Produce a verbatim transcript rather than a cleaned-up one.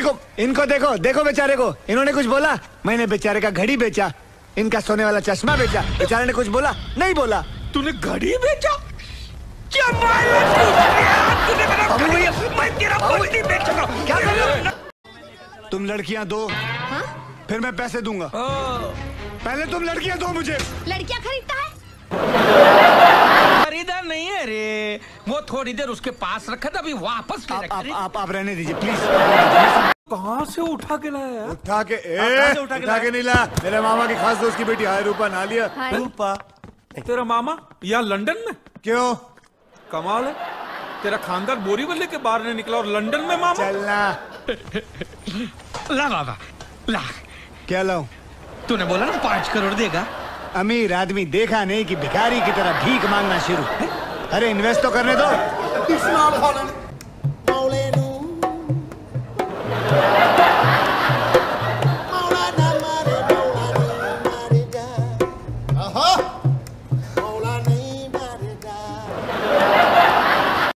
देखो इनको, देखो देखो बेचारे को, इन्होंने कुछ बोला? मैंने बेचारे का घड़ी बेचा, इनका सोने वाला चश्मा बेचा, बेचारे ने कुछ बोला? नहीं बोला। तूने घड़ी बेचा? क्या तूने मेरा घड़ी, मैं तेरा घड़ी बेचूंगा। क्या कर रहे हो? तुम लड़कियां दो, हाँ? फिर मैं पैसे दूंगा। पहले तुम लड़कियां दो मुझे। लड़कियां खरीदता है? खरीदा नहीं है रे, वो थोड़ी देर उसके पास रखा था, अभी वापस ले आप, आप, आप, आप रहने दीजिए प्लीज। कहाँ से उठा के लाया? उठा के ए, से उठा के उठा के नहीं ला। मेरे मामा की खास दोस्त की बेटी हाय रूपा ना लिया। रूपा तेरा मामा यहाँ लंदन में? क्यों? कमाल है, तेरा खानदान बोरीवली के बाहर नहीं निकला और लंदन में मामा। चलना। ला बाबा ला। क्या लाऊं? तूने बोला ना पाँच करोड़ देगा। अमीर आदमी देखा नहीं कि भिखारी की तरह भीख मांगना शुरू। अरे इन्वेस्ट तो करने दो।